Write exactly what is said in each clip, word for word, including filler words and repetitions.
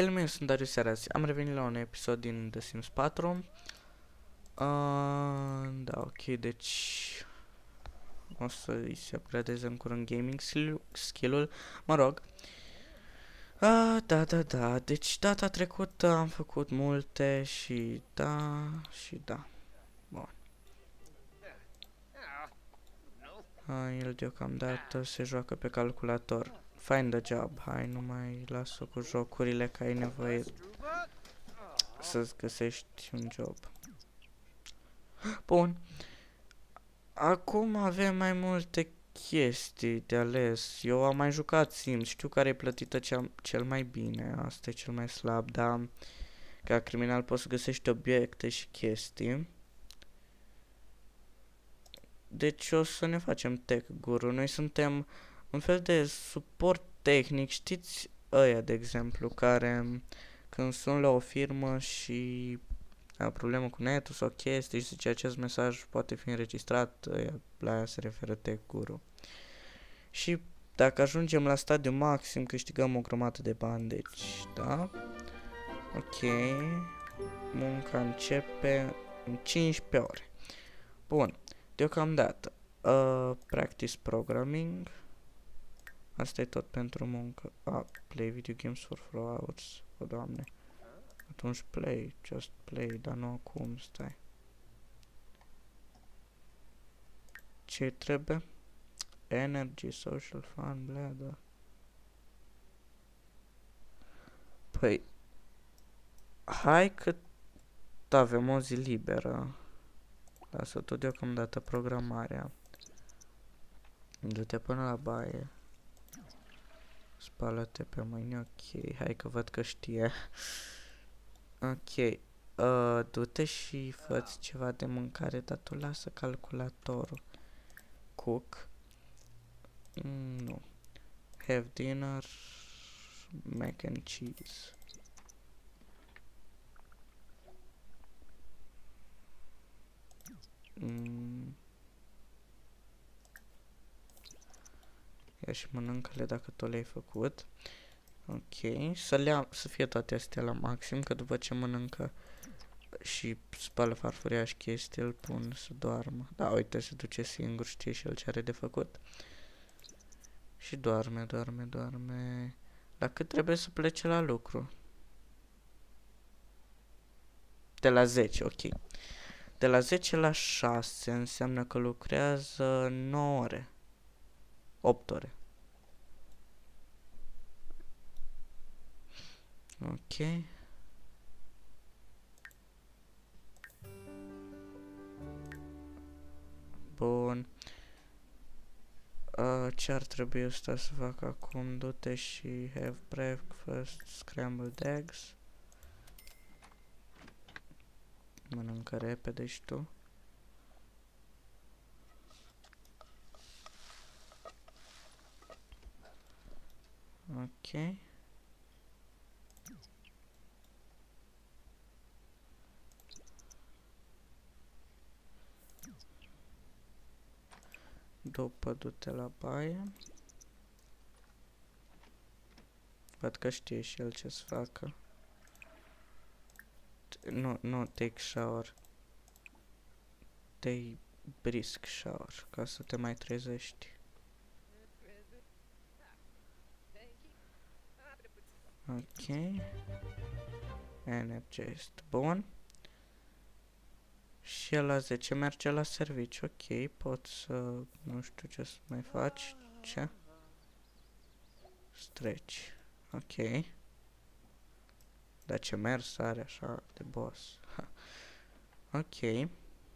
Salut, eu sunt Darius Searazi. Am revenit la un episod din The Sims patru. Uh, da, ok, deci o să-i se upgradeze în curând gaming skill-ul, mă rog. Uh, da, da, da, deci data trecută am făcut multe și da, și da. Bun. Uh, el deocamdată se joacă pe calculator. Find a job, hai, nu mai las-o cu jocurile, că ai nevoie să-ți găsești un job. Bun. Acum avem mai multe chestii de ales. Eu am mai jucat Sims, știu care e plătită cel, cel mai bine, asta e cel mai slab, dar ca criminal poți să găsești obiecte și chestii. Deci o să ne facem tech guru. Noi suntem un fel de suport tehnic, știți ăia, de exemplu, care când sunt la o firmă și au problemă cu netul sau chestii și zice acest mesaj poate fi înregistrat, ăia, la aia se referă tech guru. Și dacă ajungem la stadiu maxim câștigăm o grămadă de bani, deci, da? Ok. Munca începe în cincisprezece ore. Bun. Deocamdată. Uh, practice programming. Asta e tot pentru muncă. Ah, play video games for four hours. O, Doamne. Atunci play, just play, dar nu acum, stai. Ce trebuie? Energy, social fun, bla, da. Păi, hai că avem o zi liberă. Lasă tot deocamdată programarea. Du-te până la baie. Spală-te pe mâini, ok. Hai că văd că știe. Ok. Uh, du-te și fă-ți ceva de mâncare, dar tu lasă calculatorul. Cook. Mm, nu. Have dinner. Mac and cheese. Mm. Ia și mănâncă-le dacă tot le-ai făcut. Ok, să, le să fie toate astea la maxim, că după ce mănâncă și spală farfuria și chestii, îl pun să doarmă. Da, uite, se duce singur, știe și el ce are de făcut. Și doarme, doarme, doarme. La cât trebuie să plece la lucru? De la zece, ok. De la zece la șase înseamnă că lucrează nouă ore. opt ore. Ok. Bun. Uh, ce ar trebui ăsta să fac acum? Du-te și have breakfast, scrambled eggs. Mănâncă repede și tu. Ok. După du-te la baie. Văd că știe și el ce să facă. Nu, nu, take shower. Take brisk shower, ca să te mai trezești. Ok. Energized. Bun. Și el la zece merge la serviciu. Ok, pot să... nu știu ce să mai faci. Ce? Stretch. Ok. Dar ce mers are așa de boss. Ok.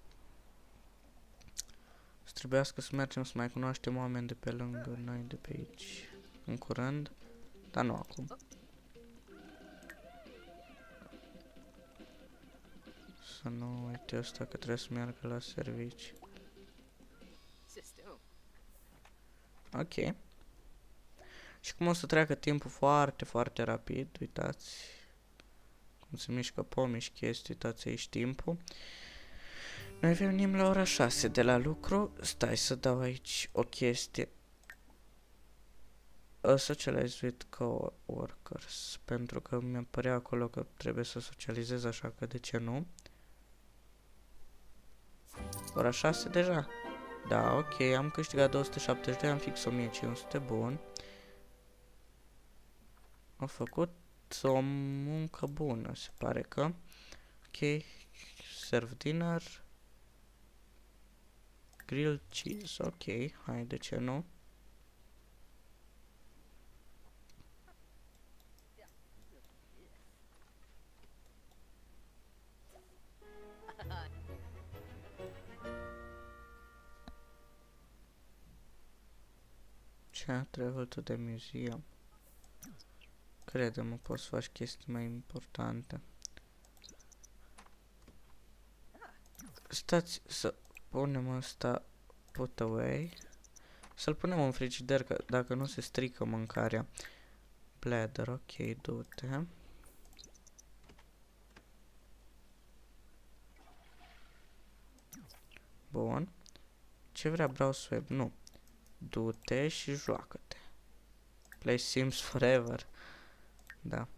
Să trebuiască să mergem să mai cunoaștem oameni de pe lângă noi de pe aici. În curând. Dar nu acum. Să nu uite asta că trebuie să meargă la servici. Ok. Și cum o să treacă timpul foarte, foarte rapid, uitați cum se mișcă pomii și chestii, uitați aici timpul. Noi venim la ora șase de la lucru. Stai să dau aici o chestie. Uh, socialize with coworkers, pentru că mi-a părea acolo că trebuie să socializez, așa că de ce nu? Ora șase deja. Da, ok, am câștigat două sute șaptezeci de, am fix o mie cinci sute, bun. Am făcut o muncă bună, se pare că. Ok, serve dinner. Grilled cheese, ok, hai, de ce nu? Ce? Travel to the museum. Crede-mă, poți să faci chestii mai importante. Stați să punem asta put away. Să-l punem în frigider, că dacă nu se strică mâncarea. Bladder, ok, du-te. Bun. Ce vrea browse web? Nu. Du-te și joacă-te. Play Sims Forever. Da.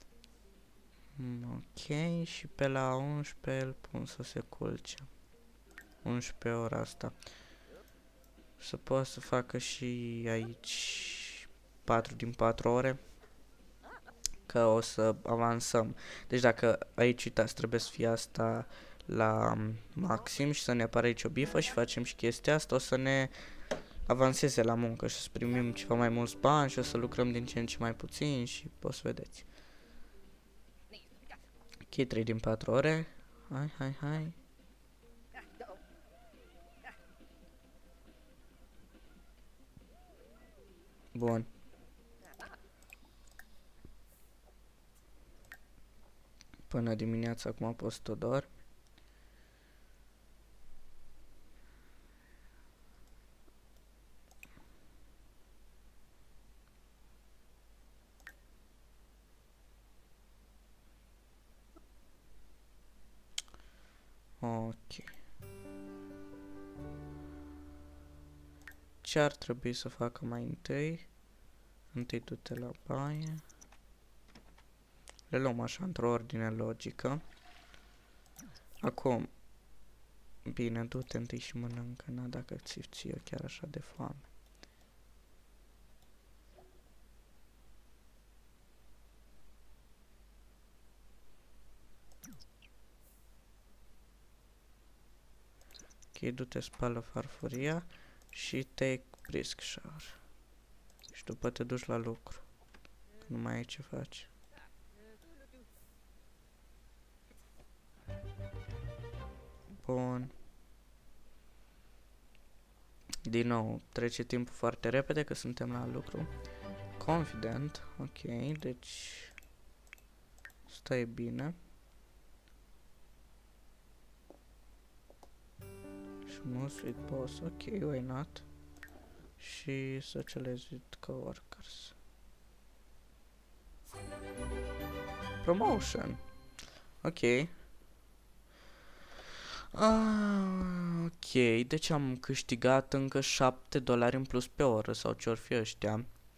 Ok, și pe la unsprezece îl pun să se culce. unsprezece ora asta. Să poată să facă și aici patru din patru ore. Că o să avansăm. Deci dacă aici, uitați, trebuie să fie asta la maxim și să ne apară aici o bifă și facem și chestia asta, o să ne avanseze la muncă și să primim ceva mai mulți bani și o să lucrăm din ce în ce mai puțin și o să vedeți. Ok, trei din patru ore. Hai, hai, hai. Bun. Până dimineața acum poți să te dormi. Ok. Ce ar trebui să facă mai întâi? Întâi du-te la baie. Le luăm așa într-o ordine logică. Acum, bine, du-te întâi și mănâncă, na, dacă ți ție chiar așa de foame. Ok, du-te, spală farfuria și take brisk shower. Și după te duci la lucru, că nu mai ai ce faci. Bun. Din nou, trece timpul foarte repede că suntem la lucru. Confident, ok, deci stai bine. Smooth with boss, ok, why not? Și socialize with coworkers. Promotion. Ok. Ah, ok, deci am câștigat încă șapte dolari în plus pe oră sau ce-or fi ăștia.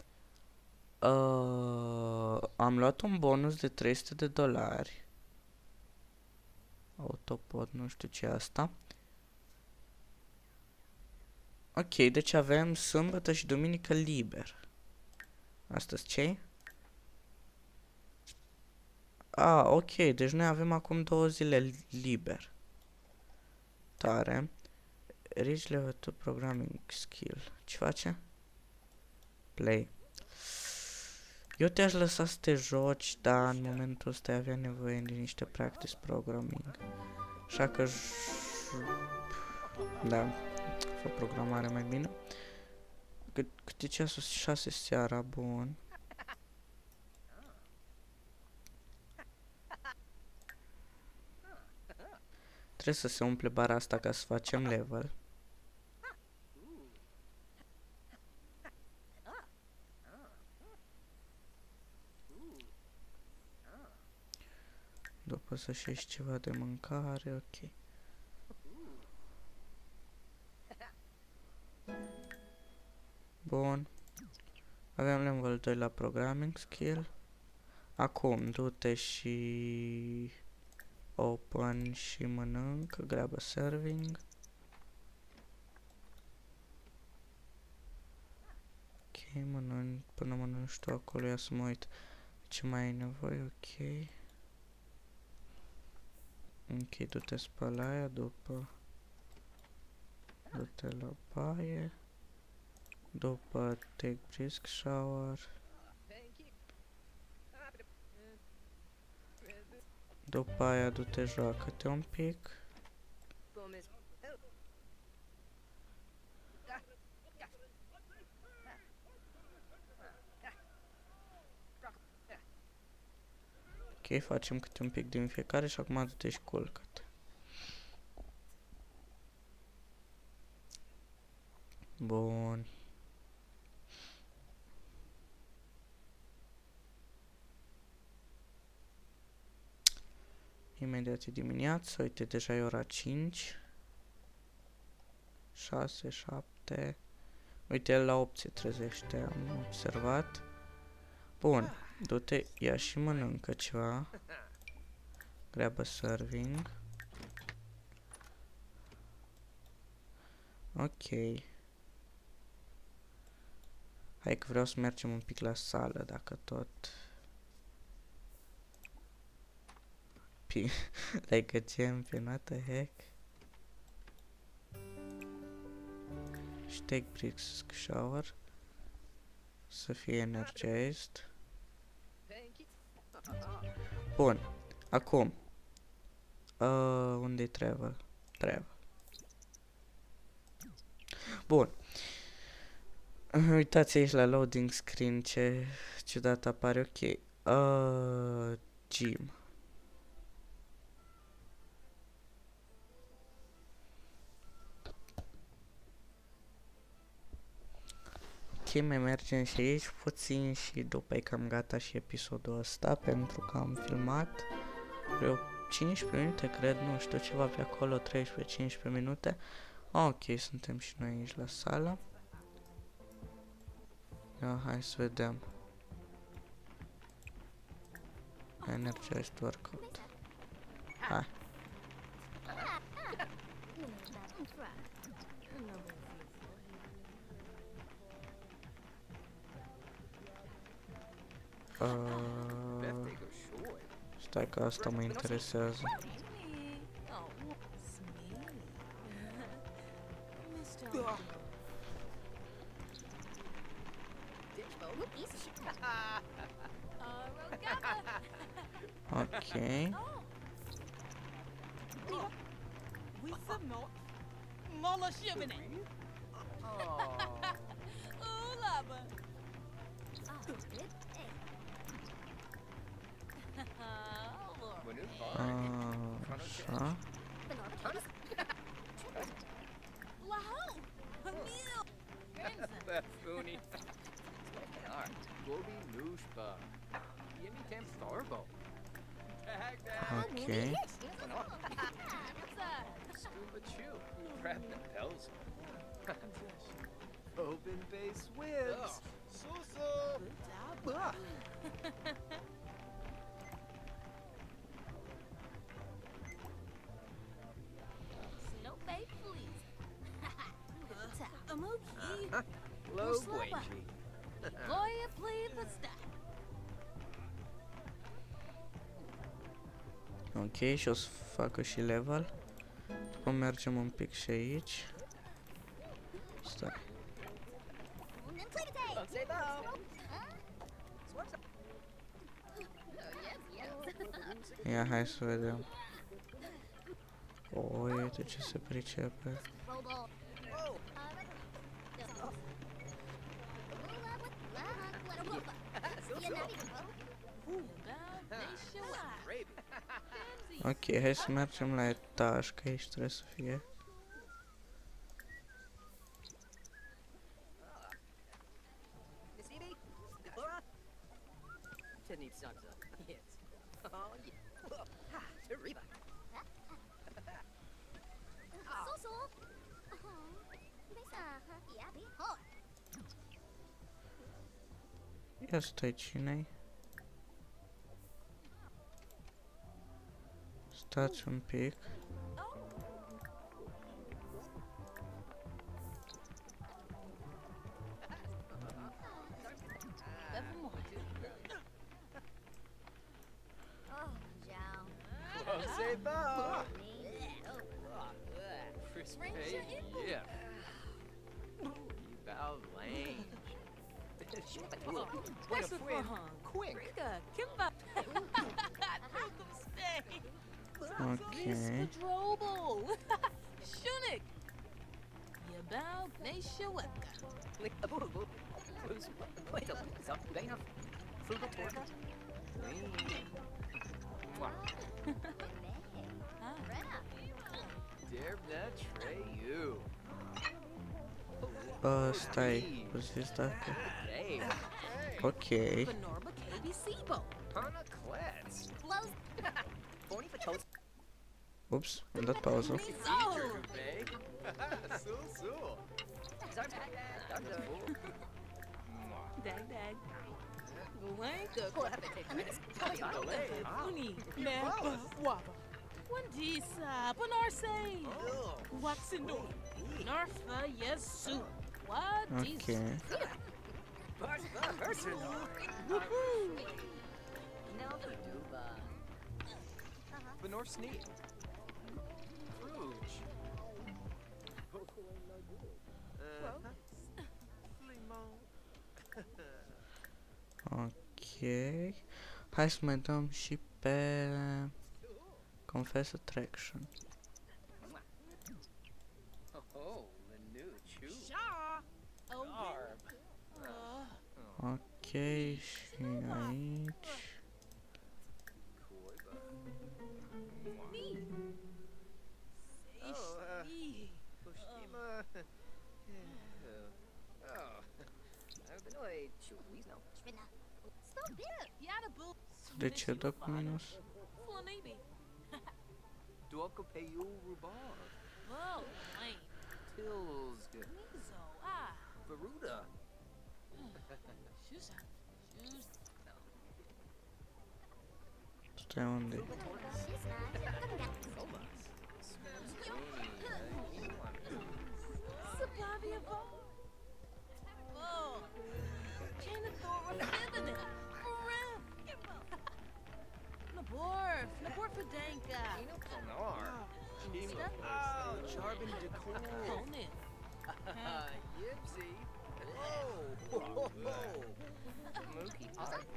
Uh, am luat un bonus de trei sute de dolari. Autopod, nu știu ce e asta. Ok, deci avem sâmbătă și duminică liber. Astăzi ce? Ah, ok, deci noi avem acum două zile liber. Tare. Reach level two programming skill. Ce face? Play. Eu te-aș lăsa să te joci, dar în momentul ăsta ai avea nevoie de niște practice programming. Așa că... Da, fă programare mai bine. Cât, cât e ceasul? șase seara, bun. Trebuie să se umple bara asta ca să facem level. După să-și ieși ceva de mâncare, ok. Bun. Avem level doi la programming skill. Acum du-te și open și mănânc, grabă serving. Ok, mănânc, până mănânci tu acolo, ia să mă uit ce mai ai nevoie, ok. Ok, du-te spăla aia, după du-te la baie, după take brisk shower, după aia du-te joacă-te un pic. Ok, facem câte un pic din fiecare și acum du-te și culcă-te. Bun. Imediat e dimineață, uite, deja e ora cinci. șase, șapte. Uite, el la opt se trezește, am observat. Bun, du-te, ia și mănâncă ceva. Grabă serving. Ok. Hai că vreau să mergem un pic la sală, dacă tot... like a champion, what the heck? Și take brisk shower. Să fie energized. Bun. Acum. Uh, unde-i travel? Travel. Bun. Uitați aici la loading screen ce ciudat apare. Ok. Uh, gym. Ok, mai mergem și aici puțin și după e cam gata și episodul ăsta, pentru că am filmat vreo cincisprezece minute, cred, nu știu, ceva pe acolo, treisprezece cincisprezece minute. Ok, suntem și noi aici la sală. Ia, hai să vedem. Energized workout. Hai. Uh, stai că asta mă interesează. Ok. Așa. Ok. Open base wins. So-so. Low wagey. Lawyer play the stack. Ok, și o să facă și level. După mergem un pic și aici. Stai. Ia, hai să vedem. O, uite ce se pricepe. Ok, hai să mergem la etaj, că aici trebuie să fie. Ia stai, cine-i? Stați un pic. Oh, Joe. Close bar. Crispy. Ranger in Yeah. Bow Lane. What's the for hung? Quick. Rika, Kimba. Okay. Drobel. Shunik. Yabal Nashaweka. Wait a minute. Frugal torta. Derbna Treyu. Bă, stai, o zis dacă... Hey. Ok. Norma K B C Bo. Hana Klets. Blows Forty for toast. Ups, am dat pauză. Bay. Sul sul. Dag dag. Wanka. Uni. Napa. Waba. Wandisa. Panarse. Waxino. Narfa. Yes, soup. Wadisa. Ok. Woohoo. Benor Sneak. Rouge. Ok. Hai să mai dăm și pe Confess Attraction. Oh, the new chew. Shaw. Oh, Arb. Ok, și aici. Koiba. me. Oh, uh, Me. Fukushima. Oh. I've been away two weeks now. Shvina. Stop it. Yada boo. De ce dă cu minus? Flanibi. Duoka Payu Rubar. Oh, lame. Tilsga. Mizo. Ah. Baruda. Shoes. Shoes. Stai unde? She's not. Sabavia Bo. Oh. Janitor Feminine. Forever. Nabor. Nabor Fadanka. Sonar. Oh, Charbon Decor. Conan. Yipsy. Whoa. Ho, ho, ho. Mookie.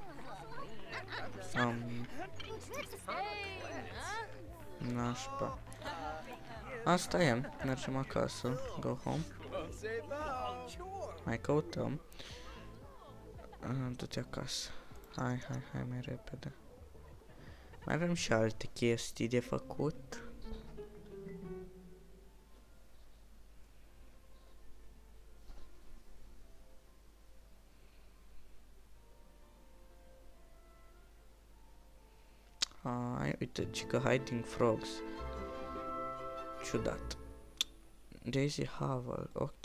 Am Hey, huh? nașpa. Asta e, mergem acasă. Go home. Close bow. Mai căutăm. Ah, du-te acasă. Hai, hai, hai mai repede. Mai avem și alte chestii de făcut. Hai, uite, cică Hiding Frogs. Ciudat. Daisy Havel, ok.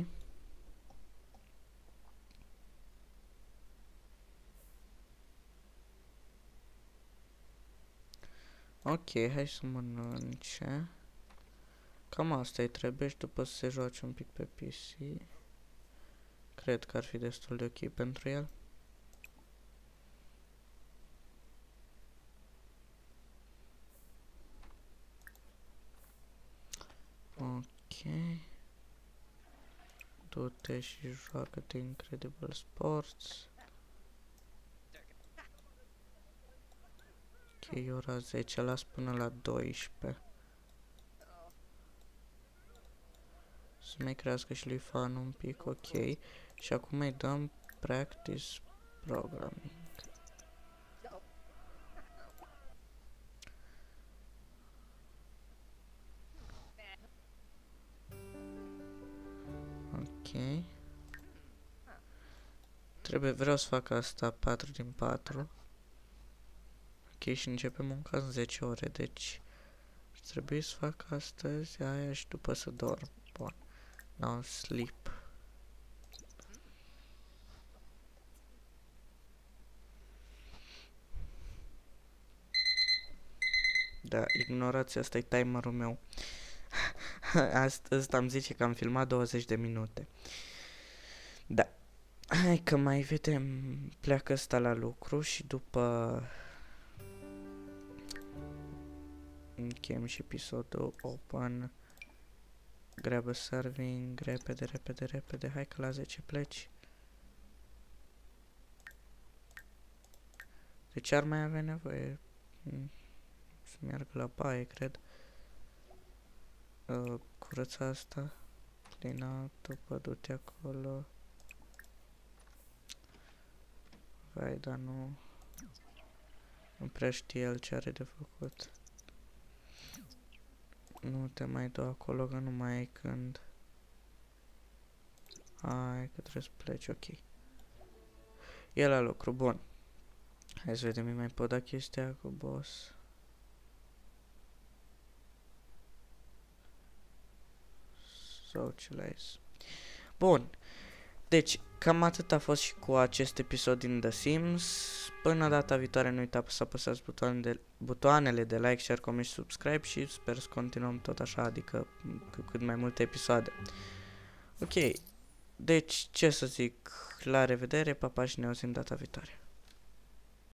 Ok, hai să mănânce. Cam asta îi trebuie și după să se joace un pic pe P C. Cred că ar fi destul de ok pentru el. Ok. Du-te și joacă-te Incredible Sports. Ok, e ora zece, las până la doisprezece. Să mai crească și lui fan un pic, ok. Și acum îi dăm Practice Programming. Ok. Trebuie, vreau să fac asta patru din patru. Ok, și începem munca în zece ore, deci trebuie să fac astăzi aia și după să dorm. Bun. Now sleep. Da, ignorați, asta e timerul meu. Astăzi am zice că am filmat douăzeci de minute. Da. Hai că mai vedem. Pleacă ăsta la lucru și după... încheiem și episodul open. Grabă serving, repede, repede, repede. Hai că la zece pleci. De ce ar mai avea nevoie? Să meargă la baie, cred. Uh, curăța asta. Clean, după du-te acolo. Vai, dar nu... Nu prea știe el ce are de făcut. Nu te mai du acolo, că nu mai ai când. Hai că trebuie să pleci, ok. E la lucru, bun. Hai să vedem, mai pot da chestia cu boss. Socialize. Bun. Deci, cam atât a fost și cu acest episod din The Sims. Până data viitoare nu uitați să apăsați butoanele de, butoanele de like, share, comment și subscribe și sper să continuăm tot așa, adică cu cât mai multe episoade. Ok, deci ce să zic, la revedere, pa, pa și ne auzim data viitoare.